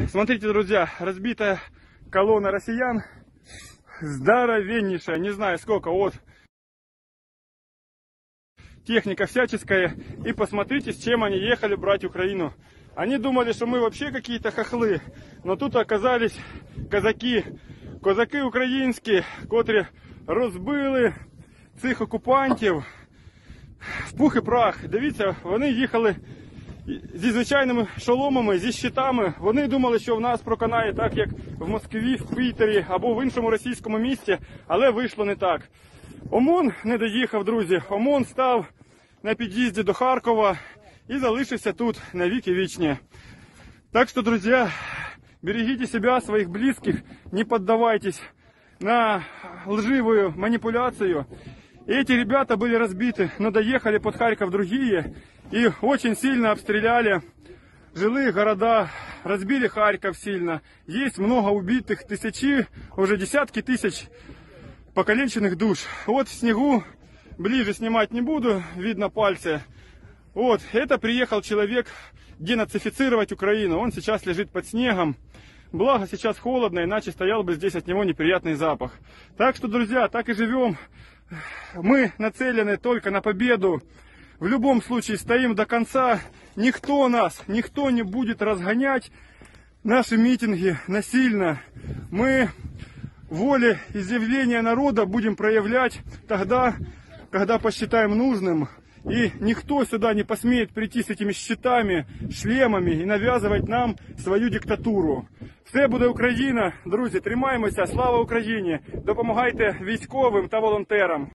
Смотрите, друзья, разбитая колонна россиян, здоровеннейшая, не знаю сколько, вот, техника всяческая. И посмотрите, с чем они ехали брать Украину. Они думали, что мы вообще какие-то хохлы, но тут оказались козаки українські, котрі розбили цих окупантів в пух і прах. Дивіться, вони їхали зі звичайними шоломами, зі щитами. Вони думали, що в нас проканає так, як в Москві, в Пітері або в іншому російському місті, але вийшло не так. ОМОН не доїхав, друзі. ОМОН став на під'їзді до Харкова і залишився тут на віки вічні. Так що, друзі, берегите себя, своих близких, не поддавайтесь на лживую манипуляцию. Эти ребята были разбиты, но доехали под Харьков другие и очень сильно обстреляли жилые города, разбили Харьков сильно. Есть много убитых, тысячи, уже десятки тысяч покалеченных душ. Вот в снегу, ближе снимать не буду, видно пальцы. Вот, это приехал человек денацифицировать Украину. Он сейчас лежит под снегом. Благо сейчас холодно, иначе стоял бы здесь от него неприятный запах. Так что, друзья, так и живем. Мы нацелены только на победу. В любом случае стоим до конца. Никто не будет разгонять наши митинги насильно. Мы волеизъявление народа будем проявлять тогда, когда посчитаем нужным. И никто сюда не посмеет прийти с этими щитами, шлемами и навязывать нам свою диктатуру. Все буде Україна, друзі, тримаємося, слава Україні, допомагайте військовим та волонтерам.